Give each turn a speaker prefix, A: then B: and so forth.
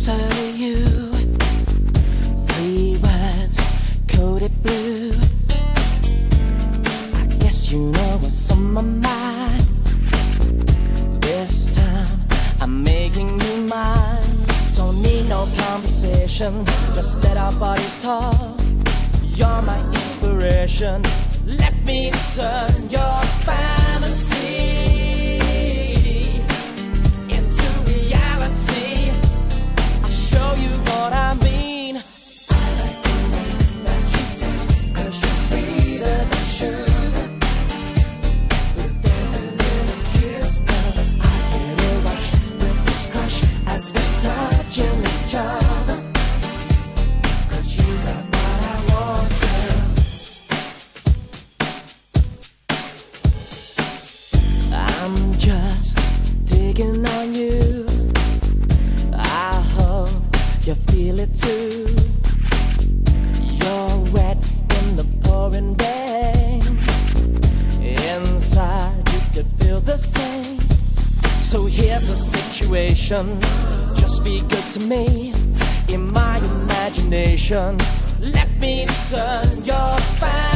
A: closer to you. 3 words coded blue. I guess you know what's on my mind. This time I'm making you mine. Don't need no conversation, just let our bodies talk. You're my inspiration, let me turn your fantasy into reality. I'll show you what I mean. I like the way that you taste, 'cause you're sweeter than sugar. With every little kiss, girl, I get a rush with this crush as we're touching each other. 'Cause you got what I want, girl. I'm just digging on you. I hope you feel it too. You're wet in the pouring rain. Inside you could feel the same. So here's a situation, just be good to me. In my imagination, let me turn your fantasy